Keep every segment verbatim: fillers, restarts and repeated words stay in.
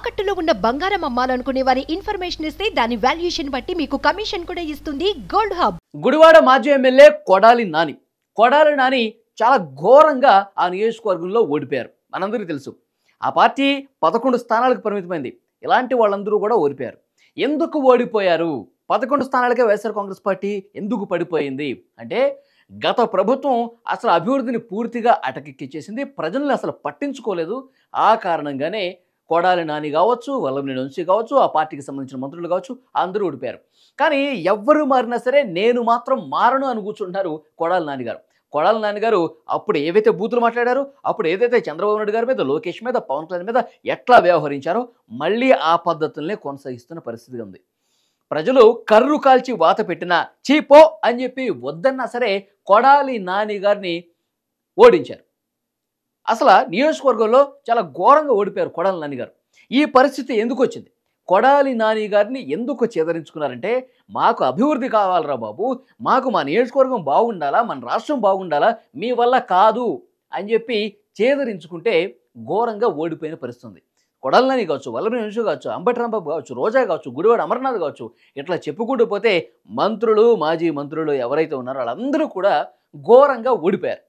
తాకట్టులో ఉన్న బంగారం అమ్మాలనుకునే వారి ఇన్ఫర్మేషన్ ఇస్తే దాని వాల్యుయేషన్ బట్టి మీకు కమిషన్ కూడా ఇస్తుంది గోల్డ్ హబ్. గుడివాడ మాజీ ఎమ్మెల్యే కొడాలి నాని కొడాలి నాని చాలా ఘోరంగా ఆ నియోజకవర్గంలో ఓడిపోయారు. మనందరికీ తెలుసు ఆ పార్టీ పదకొండు స్థానాలకు పరిమితమైంది. ఇలాంటి వాళ్ళందరూ కూడా ఓడిపోయారు. ఎందుకు ఓడిపోయారు? పదకొండు స్థానాలకే వైఎస్ఆర్ కాంగ్రెస్ పార్టీ ఎందుకు పడిపోయింది అంటే, గత ప్రభుత్వం అసలు అభివృద్ధిని పూర్తిగా అటకెక్కించేసింది. ప్రజల్ని అసలు పట్టించుకోలేదు. ఆ కారణంగానే కొడాలి నాని కావచ్చు, వల్లభనేని వంశీ కావచ్చు, ఆ పార్టీకి సంబంధించిన మంత్రులు కావచ్చు, అందరూ ఓడిపోయారు. కానీ ఎవ్వరు మారినా సరే నేను మాత్రం మారను అని కూర్చుంటున్నారు కొడాలి నాని గారు. కొడాలి నాని గారు అప్పుడు ఏవైతే బూతులు మాట్లాడారో, అప్పుడు ఏదైతే చంద్రబాబు నాయుడు గారి మీద, లోకేష్ మీద, పవన్ కళ్యాణ్ మీద ఎట్లా వ్యవహరించారో మళ్ళీ ఆ పద్ధతుల్నే కొనసాగిస్తున్న పరిస్థితి ఉంది. ప్రజలు కర్రు కాల్చి వాత పెట్టినా చీపో అని చెప్పి వద్దన్నా సరే కొడాలి నాని గారిని ఓడించారు. అసలు నియోజకవర్గంలో చాలా ఘోరంగా ఓడిపోయారు కొడాలి నాని గారు. ఈ పరిస్థితి ఎందుకు వచ్చింది? కొడాలి నాని గారిని ఎందుకు చేదరించుకున్నారంటే, మాకు అభివృద్ధి కావాలరా బాబు, మాకు మా నియోజకవర్గం బాగుండాలా, మన రాష్ట్రం బాగుండాలా, మీ వల్ల కాదు అని చెప్పి చేదరించుకుంటే ఘోరంగా ఓడిపోయిన పరిస్థితి. కొడాలి నాని కావచ్చు, వల్లభనేని వంశీ కావచ్చు, అంబటి రాంబాబు కావచ్చు, రోజా కావచ్చు, గుడివాడ అమర్నాథ్ కావచ్చు, ఇట్లా చెప్పుకుంటూ పోతే మంత్రులు, మాజీ మంత్రులు ఎవరైతే ఉన్నారో వాళ్ళందరూ కూడా ఘోరంగా ఓడిపోయారు.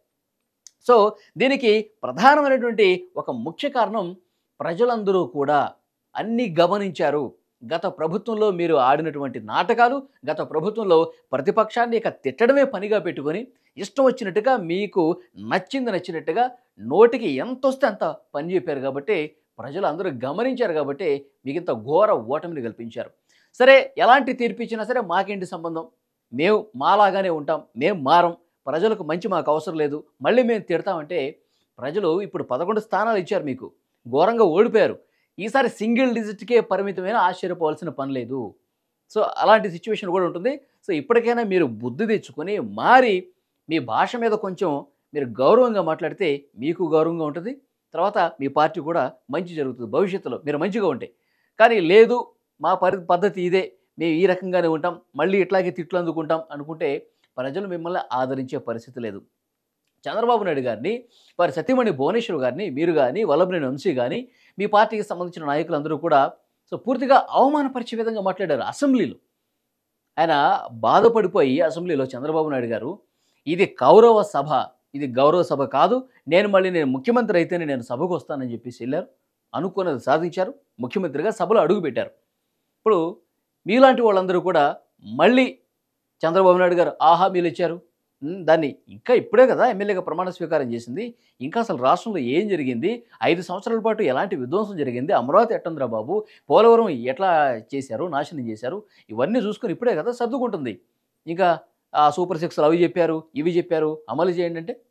సో దీనికి ప్రధానమైనటువంటి ఒక ముఖ్య కారణం, ప్రజలందరూ కూడా అన్నీ గమనించారు. గత ప్రభుత్వంలో మీరు ఆడినటువంటి నాటకాలు, గత ప్రభుత్వంలో ప్రతిపక్షాన్ని ఇక తిట్టడమే పనిగా పెట్టుకొని ఇష్టం వచ్చినట్టుగా మీకు నచ్చింది నచ్చినట్టుగా నోటికి ఎంత వస్తే అంత పని చెప్పారు. కాబట్టి ప్రజలు అందరూ గమనించారు. కాబట్టి మీకు ఇంత ఘోర ఓటమిని కల్పించారు. సరే, ఎలాంటి తీర్పు ఇచ్చినా సరే మాకేంటి సంబంధం, మేము మాలాగానే ఉంటాం, మేము మారం, ప్రజలకు మంచి మాకు అవసరం లేదు, మళ్ళీ మేము తిడతామంటే, ప్రజలు ఇప్పుడు పదకొండు స్థానాలు ఇచ్చారు, మీకు ఘోరంగా ఓడిపోయారు. ఈసారి సింగిల్ డిజిట్కే పరిమితమైన ఆశ్చర్యపోవాల్సిన పని లేదు. సో అలాంటి సిచ్యువేషన్ కూడా ఉంటుంది. సో ఇప్పటికైనా మీరు బుద్ధి తెచ్చుకొని మారి మీ భాష మీద కొంచెం మీరు గౌరవంగా మాట్లాడితే మీకు గౌరవంగా ఉంటుంది. తర్వాత మీ పార్టీ కూడా మంచి జరుగుతుంది భవిష్యత్తులో, మీరు మంచిగా ఉంటే. కానీ లేదు, మా పరి పద్ధతి ఇదే, మేము ఈ రకంగానే ఉంటాం, మళ్ళీ ఇట్లాగే తిట్లు అందుకుంటాం అనుకుంటే ప్రజలు మిమ్మల్ని ఆదరించే పరిస్థితి లేదు. చంద్రబాబు నాయుడు గారిని, వారి సతీమణి భువనేశ్వర్ గారిని మీరు కానీ, వల్లభనేని వంశీ కానీ, మీ పార్టీకి సంబంధించిన నాయకులందరూ కూడా సో పూర్తిగా అవమానపరిచే విధంగా మాట్లాడారు అసెంబ్లీలో. ఆయన బాధపడిపోయి అసెంబ్లీలో చంద్రబాబు నాయుడు గారు, ఇది కౌరవ సభ, ఇది గౌరవ సభ కాదు, నేను మళ్ళీ నేను ముఖ్యమంత్రి అయితేనే నేను సభకు వస్తానని చెప్పేసి వెళ్ళారు. అనుకున్నది సాధించారు, ముఖ్యమంత్రిగా సభలో అడుగుపెట్టారు. ఇప్పుడు మీలాంటి వాళ్ళందరూ కూడా మళ్ళీ చంద్రబాబు నాయుడు గారు ఆహా మీరు ఇచ్చారు, దాన్ని ఇంకా ఇప్పుడే కదా ఎమ్మెల్యేగా ప్రమాణ స్వీకారం చేసింది, ఇంకా అసలు రాష్ట్రంలో ఏం జరిగింది, ఐదు సంవత్సరాల పాటు ఎలాంటి విధ్వంసం జరిగింది, అమరావతి ఎట్టంద్రా బాబు, పోలవరం ఎట్లా చేశారు, నాశనం చేశారు, ఇవన్నీ చూసుకొని ఇప్పుడే కదా సర్దుకుంటుంది. ఇంకా ఆ సూపర్ సిక్స్లు అవి చెప్పారు, ఇవి చెప్పారు, అమలు చేయండి అంటే,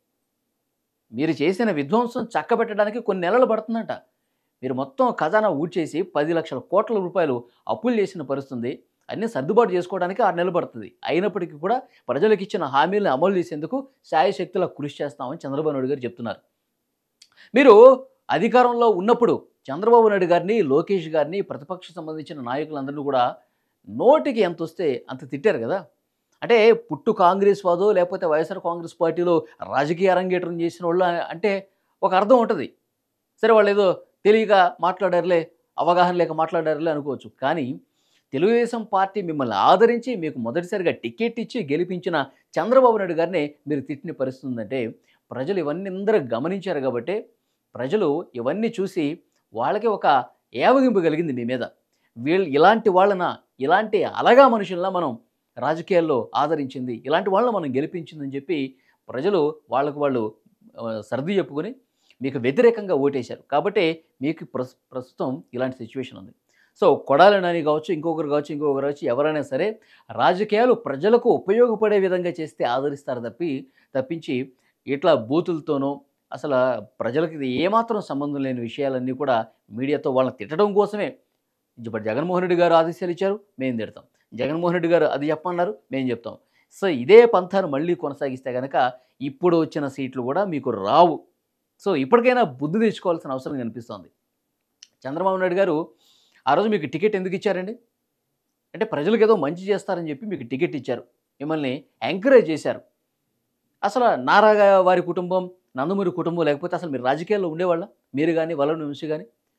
మీరు చేసిన విధ్వంసం చక్కబెట్టడానికి కొన్ని నెలలు పడుతుందంట. మీరు మొత్తం ఖజానా ఊడ్చేసి పది లక్షల కోట్ల రూపాయలు అప్పులు చేసిన పరిస్థితుంది. అన్నీ సర్దుబాటు చేసుకోవడానికి ఆరు నెలలు పడుతుంది. అయినప్పటికీ కూడా ప్రజలకు ఇచ్చిన హామీలను అమలు చేసేందుకు శాయశక్తులా కృషి చేస్తామని చంద్రబాబు నాయుడు గారు చెప్తున్నారు. మీరు అధికారంలో ఉన్నప్పుడు చంద్రబాబు నాయుడు గారిని, లోకేష్ గారిని, ప్రతిపక్ష సంబంధించిన నాయకులందరినీ కూడా నోటికి ఎంత వస్తే అంత తిట్టారు కదా. అంటే పుట్టు కాంగ్రెస్ వాదో లేకపోతే వైఎస్ఆర్ కాంగ్రెస్ పార్టీలో రాజకీయ అరంగేట్రం చేసిన వాళ్ళు అంటే ఒక అర్థం ఉంటుంది. సరే, వాళ్ళు ఏదో తెలియక మాట్లాడారులే, అవగాహన లేక మాట్లాడారులే అనుకోవచ్చు. కానీ తెలుగుదేశం పార్టీ మిమ్మల్ని ఆదరించి మీకు మొదటిసారిగా టికెట్ ఇచ్చి గెలిపించిన చంద్రబాబు నాయుడు గారిని మీరు తిట్టిన పరిస్థితి ఉందంటే, ప్రజలు ఇవన్నీ అందరూ గమనించారు. కాబట్టి ప్రజలు ఇవన్నీ చూసి వాళ్ళకి ఒక ఏవగింపు కలిగింది మీ మీద. వీళ్ళు ఇలాంటి వాళ్ళన, ఇలాంటి అలగా మనుషుల్లా మనం రాజకీయాల్లో ఆదరించింది, ఇలాంటి వాళ్ళని మనం గెలిపించిందని చెప్పి ప్రజలు వాళ్ళకు వాళ్ళు సర్ది చెప్పుకొని మీకు వ్యతిరేకంగా ఓటేశారు. కాబట్టి మీకు ప్రస్ ప్రస్తుతం ఇలాంటి సిచ్యువేషన్ ఉంది. సో కొడాలి నాని కావచ్చు, ఇంకొకరు కావచ్చు, ఇంకొకరు కావచ్చు, ఎవరైనా సరే రాజకీయాలు ప్రజలకు ఉపయోగపడే విధంగా చేస్తే ఆదరిస్తారు తప్పి తప్పించి ఇట్లా బూతులతోనో అసలు ప్రజలకు ఇది ఏమాత్రం సంబంధం లేని విషయాలన్నీ కూడా మీడియాతో వాళ్ళని తిట్టడం కోసమే. ఇప్పుడు జగన్మోహన్ రెడ్డి గారు ఆదేశాలు ఇచ్చారు, మేము తిడతాం, జగన్మోహన్ రెడ్డి గారు అది చెప్పన్నారు, మేము చెప్తాం. సో ఇదే పంథాను మళ్ళీ కొనసాగిస్తే కనుక ఇప్పుడు వచ్చిన సీట్లు కూడా మీకు రావు. సో ఇప్పటికైనా బుద్ధి తెచ్చుకోవాల్సిన అవసరం కనిపిస్తోంది. చంద్రబాబు నాయుడు గారు ఆ రోజు మీకు టికెట్ ఎందుకు ఇచ్చారండి అంటే, ప్రజలకు ఏదో మంచి చేస్తారని చెప్పి మీకు టికెట్ ఇచ్చారు, మిమ్మల్ని ఎంకరేజ్ చేశారు. అసలు నారా వారి కుటుంబం, నందమూరి కుటుంబం లేకపోతే అసలు మీరు రాజకీయాల్లో ఉండేవాళ్ళ, మీరు కానీ వల్లభనేని వంశీ కానీ?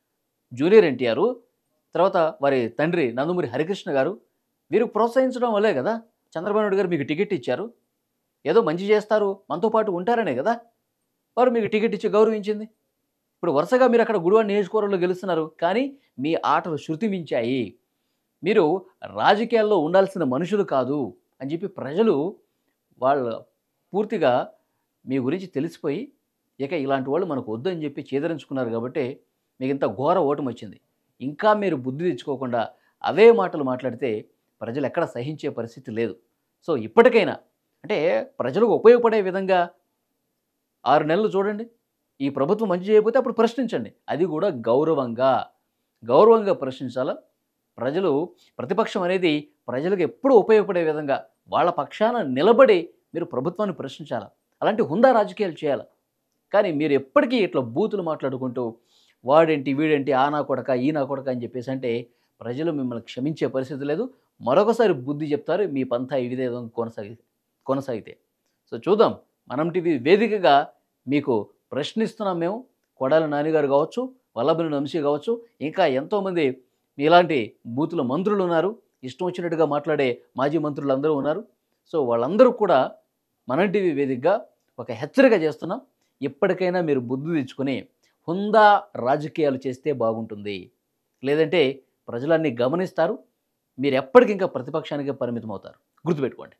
జూనియర్ ఎన్టీఆర్, తర్వాత వారి తండ్రి నందమూరి హరికృష్ణ గారు వీరు ప్రోత్సహించడం వల్లే కదా చంద్రబాబు నాయుడు గారు మీకు టికెట్ ఇచ్చారు. ఏదో మంచి చేస్తారు, మనతో పాటు ఉంటారనే కదా వారు మీకు టికెట్ ఇచ్చి గౌరవించింది. ఇప్పుడు వరుసగా మీరు అక్కడ గుడివాడ నియోజకవర్గంలో గెలుస్తున్నారు, కానీ మీ ఆటలు శృతి మించాయి. మీరు రాజకీయాల్లో ఉండాల్సిన మనుషులు కాదు అని చెప్పి ప్రజలు వాళ్ళ పూర్తిగా మీ గురించి తెలిసిపోయి ఇక ఇలాంటి వాళ్ళు మనకు వద్దని చెప్పి చేదరించుకున్నారు. కాబట్టి మీకు ఇంత ఘోర ఓటమి వచ్చింది. ఇంకా మీరు బుద్ధి తెచ్చుకోకుండా అవే మాటలు మాట్లాడితే ప్రజలు ఎక్కడ సహించే పరిస్థితి లేదు. సో ఇప్పటికైనా అంటే ప్రజలకు ఉపయోగపడే విధంగా ఆరు నెలలు చూడండి. ఈ ప్రభుత్వం మంచి చేయకపోతే అప్పుడు ప్రశ్నించండి. అది కూడా గౌరవంగా గౌరవంగా ప్రశ్నించాలా. ప్రజలు ప్రతిపక్షం అనేది ప్రజలకు ఎప్పుడూ ఉపయోగపడే విధంగా వాళ్ళ పక్షాన నిలబడి మీరు ప్రభుత్వాన్ని ప్రశ్నించాలా. అలాంటి హుందా రాజకీయాలు చేయాలి. కానీ మీరు ఎప్పటికీ ఇట్లా బూతులు మాట్లాడుకుంటూ వాడేంటి వీడేంటి ఆ నా కొడక ఈ నా కొడక అని చెప్పేసి అంటే ప్రజలు మిమ్మల్ని క్షమించే పరిస్థితి లేదు. మరొకసారి బుద్ధి చెప్తారు మీ పంథా ఇదే కొనసాగి కొనసాగితే. సో చూద్దాం. మనం టీవీ వేదికగా మీకు ప్రశ్నిస్తున్నాం మేము. కొడాలి నానిగారు కావచ్చు, వల్లభనేని వంశీ కావచ్చు, ఇంకా ఎంతోమంది ఇలాంటి బూతుల మంత్రులు ఉన్నారు, ఇష్టం వచ్చినట్టుగా మాట్లాడే మాజీ మంత్రులు అందరూ ఉన్నారు. సో వాళ్ళందరూ కూడా మనం టీవీ వేదికగా ఒక హెచ్చరిక చేస్తున్నాం. ఇప్పటికైనా మీరు బుద్ధి తెచ్చుకొని హుందా రాజకీయాలు చేస్తే బాగుంటుంది. లేదంటే ప్రజలన్నీ గమనిస్తారు. మీరు ఎప్పటికింకా ప్రతిపక్షానికే పరిమితం అవుతారు. గుర్తుపెట్టుకోండి.